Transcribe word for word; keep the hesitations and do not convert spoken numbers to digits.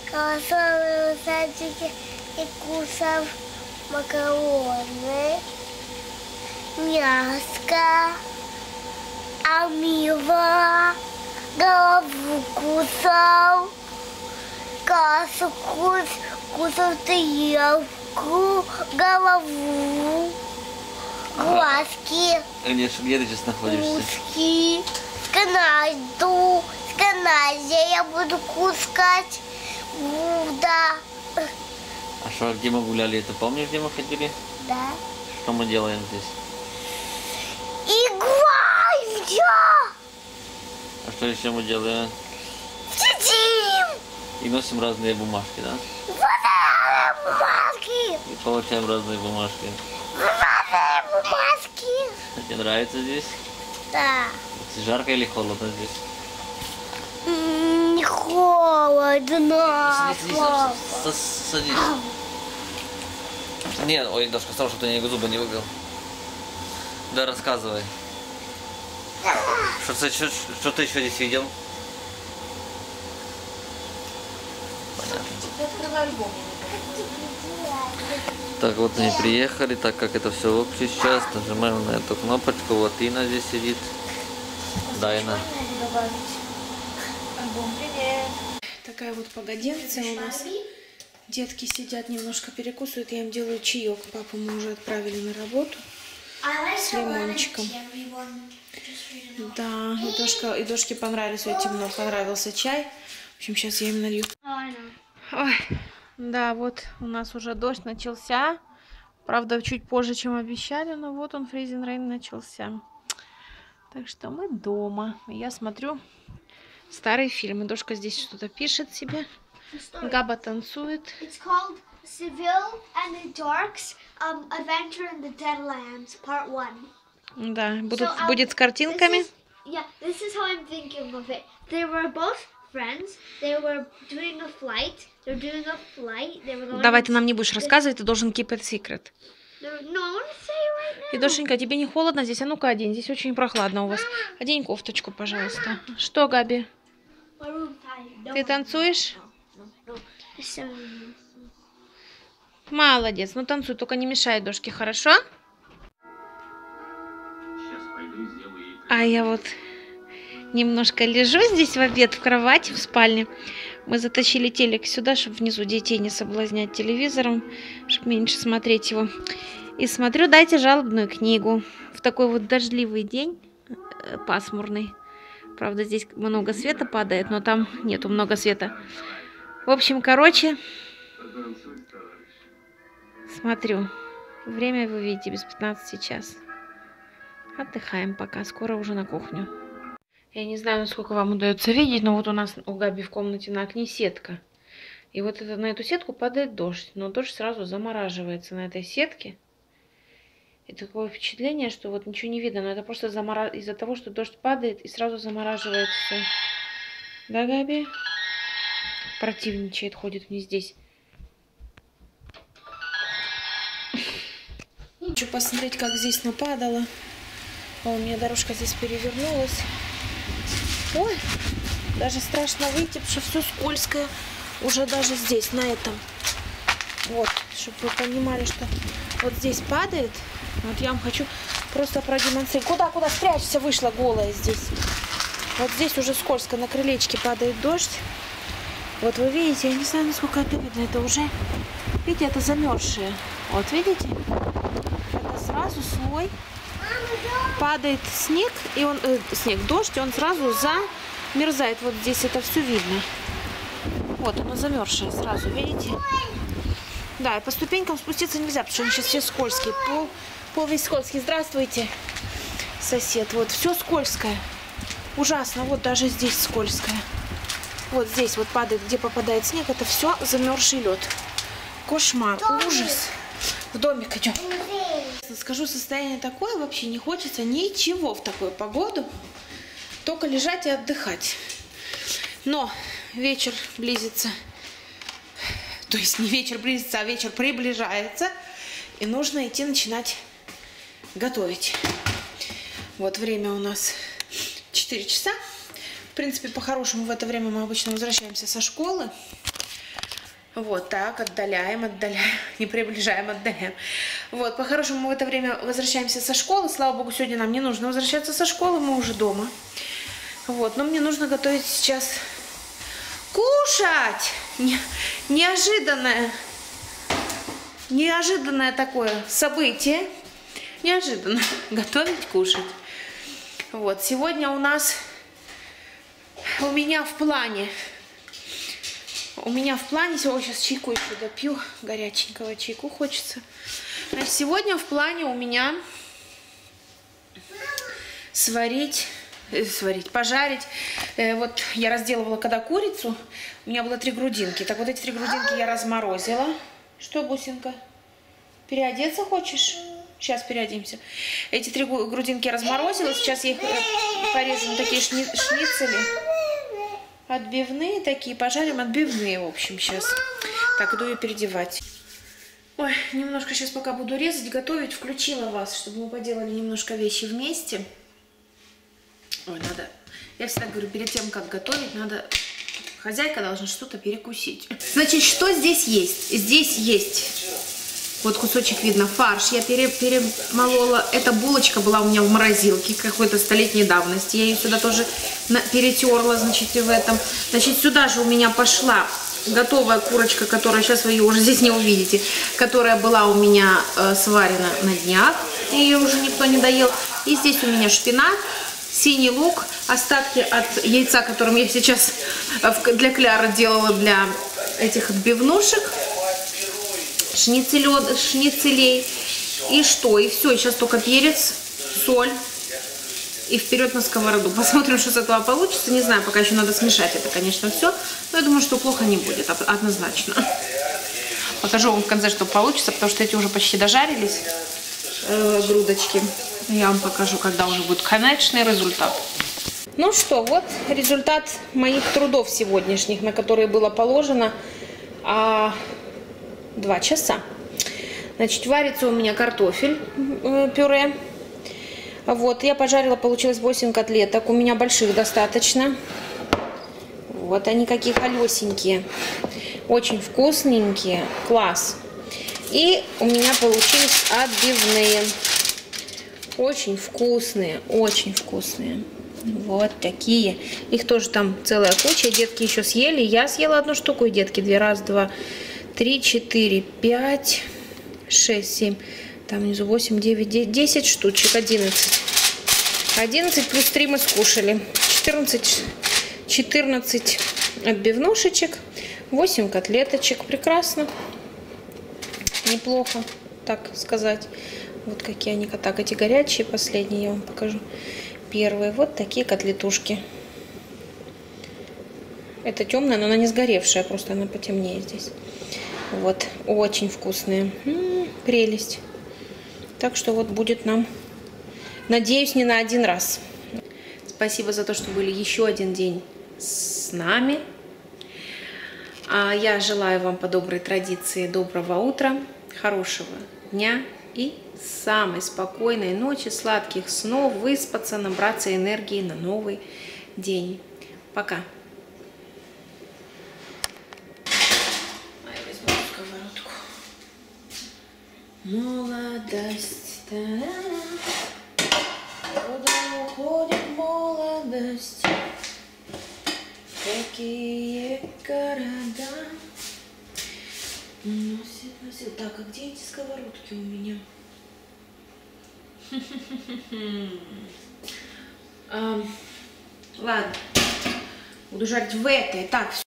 колосовые в садике и кусал макароны, мяско, омыла, голову кусал, кашу кус, кусал тарелку, голову, глазки, Агнеша, где ты сейчас находишься? ушки, с каналью, с каналью я буду кускать, да. А что, где мы гуляли? Ты помнишь, где мы ходили? Да. Что мы делаем здесь? Играем! А что еще мы делаем? Сидим! И носим разные бумажки, да? Разные бумажки! И получаем разные бумажки. Разные бумажки! Тебе нравится здесь? Да. Жарко или холодно здесь? М, Не холодно. Садись, садись, садись. Нет, ой, Дашка, сказал, что ты зубы не выбил. Да, рассказывай. Что, ты- что, что ты еще здесь видел? Понятно. Открывай альбом. Так, вот они приехали, так как это все общее сейчас, нажимаем на эту кнопочку, вот Ина здесь сидит. Дайна. Альбом, привет. Такая вот погоденция у нас. Детки сидят, немножко перекусывают, я им делаю чаек. Папу мы уже отправили на работу с лимончиком. Да, и, Дошка, и Дошке понравилось, ой, темно, понравился чай. В общем, сейчас я им налью. Ой, да, вот у нас уже дождь начался. Правда, чуть позже, чем обещали, но вот он, фризинг рейн, начался. Так что мы дома. Я смотрю старые фильмы. Дошка здесь что-то пишет себе. Габа танцует. It's called Seville and the Dorks, um, Adventure in the Deadlands, Part One. Да, будут, So, um, будет с картинками. This is, yeah, this is how I'm thinking of it. They were both friends. They were doing a flight. They're doing a flight. They were going Давай, ты нам не будешь рассказывать, ты должен keep it secret. They were- No, I want to say it right И, now. Дошенька, тебе не холодно здесь? А ну-ка, одень. Здесь очень прохладно у вас. Одень кофточку, пожалуйста. Что, Габи? My room tight. No, Ты танцуешь? no, no. So- Молодец. Ну, танцуй, только не мешай Дошке, хорошо? А я вот немножко лежу здесь в обед в кровати в спальне. Мы затащили телек сюда, чтобы внизу детей не соблазнять телевизором, чтобы меньше смотреть его. И смотрю, дайте жалобную книгу. В такой вот дождливый день, э, пасмурный. Правда, здесь много света падает, но там нету много света. В общем, короче, смотрю. Время, вы видите, без пятнадцати час. Отдыхаем пока, скоро уже на кухню. Я не знаю, насколько вам удается видеть, но вот у нас у Габи в комнате на окне сетка. И вот это, на эту сетку падает дождь, но дождь сразу замораживается на этой сетке. И такое впечатление, что вот ничего не видно, но это просто замора... из-за того, что дождь падает и сразу замораживает все. Да, Габи? Противничает, ходит мне здесь. Хочу посмотреть, как здесь нападало. А у меня дорожка здесь перевернулась. Ой, даже страшно выйти, потому что все скользкое. Уже даже здесь, на этом. Вот, чтобы вы понимали, что вот здесь падает. Вот я вам хочу просто продемонстрировать. Куда, куда спрячься, вышла голая здесь. Вот здесь уже скользко, на крылечке падает дождь. Вот вы видите, я не знаю, насколько это видно. Это уже, видите, это замерзшее. Вот видите? Это сразу слой. Падает снег, и он, э, снег, дождь, и он сразу замерзает. Вот здесь это все видно. Вот оно замерзшее сразу, видите? Да, и по ступенькам спуститься нельзя, потому что они сейчас все скользкие. Пол, пол весь скользкий. Здравствуйте, сосед. Вот, все скользкое. Ужасно. Вот даже здесь скользкое. Вот здесь вот падает, где попадает снег, это все замерзший лед. Кошмар, ужас. В домик идем. Скажу, состояние такое, вообще не хочется ничего в такую погоду. Только лежать и отдыхать. Но вечер близится. То есть не вечер близится, а вечер приближается. И нужно идти начинать готовить. Вот время у нас четыре часа. В принципе, по-хорошему в это время мы обычно возвращаемся со школы. Вот так, отдаляем, отдаляем, не приближаем, отдаляем. Вот, по-хорошему мы в это время возвращаемся со школы. Слава богу, сегодня нам не нужно возвращаться со школы, мы уже дома. Вот, но мне нужно готовить сейчас кушать. Не, неожиданное, неожиданное такое событие. Неожиданно готовить, кушать. Вот, сегодня у нас, у меня в плане... У меня в плане, сегодня сейчас чайку еще допью, горяченького чайку хочется. Значит, сегодня в плане у меня сварить, э, сварить, пожарить. Э, вот я разделывала когда курицу, у меня было три грудинки. Так вот эти три грудинки я разморозила. Что, бусинка, переодеться хочешь? Сейчас переоденемся. Эти три грудинки я разморозила, сейчас я их э, порежу на такие шни шницели. Отбивные такие, пожарим отбивные, в общем, сейчас. Так, иду ее переодевать. Ой, немножко сейчас пока буду резать, готовить, включила вас, чтобы мы поделали немножко вещи вместе. Ой, надо, я всегда говорю, перед тем, как готовить, надо, хозяйка должна что-то перекусить. Значит, что здесь есть? Здесь есть, вот кусочек видно, фарш, я пере, перемолола, эта булочка была у меня в морозилке какой-то столетней давности, я ее сюда тоже на, перетерла, значит, в этом. Значит, сюда же у меня пошла готовая курочка, которая, сейчас вы ее уже здесь не увидите, которая была у меня э, сварена на днях, ее уже никто не доел. И здесь у меня шпинат, синий лук, остатки от яйца, которым я сейчас для Кляры делала для этих отбивнушек. Шницелё, шницелей. И что? И все. Сейчас только перец, соль. И вперед на сковороду. Посмотрим, что с этого получится. Не знаю, пока еще надо смешать это, конечно, все. Но я думаю, что плохо не будет, однозначно. Покажу вам в конце, что получится, потому что эти уже почти дожарились, э, грудочки. Я вам покажу, когда уже будет конечный результат. Ну что, вот результат моих трудов сегодняшних, на которые было положено а, два часа. Значит, варится у меня картофель, э, пюре. Вот, я пожарила, получилось восемь котлеток. У меня больших достаточно. Вот они какие колесенькие. Очень вкусненькие. Класс. И у меня получились отбивные. Очень вкусные. Очень вкусные. Вот такие. Их тоже там целая куча. Детки еще съели. Я съела одну штуку. И детки две. Раз, два, три, четыре, пять, шесть, семь. Там внизу восемь, девять, десять штучек. одиннадцать. одиннадцать плюс три мы скушали. четырнадцать, четырнадцать отбивнушечек. восемь котлеточек. Прекрасно. Неплохо, так сказать. Вот какие они. Так, эти горячие, последние я вам покажу. Первые. Вот такие котлетушки. Это темная, но она не сгоревшая. Просто она потемнее здесь. Вот. Очень вкусные. М-м, прелесть. Так что вот будет нам, надеюсь, не на один раз. Спасибо за то, что были еще один день с нами. А я желаю вам по доброй традиции доброго утра, хорошего дня и самой спокойной ночи, сладких снов, выспаться, набраться энергии на новый день. Пока. Молодость, куда уходит молодость, какие города носит, носит. Так, а где эти сковородки у меня? Ладно, буду жарить в этой. Так,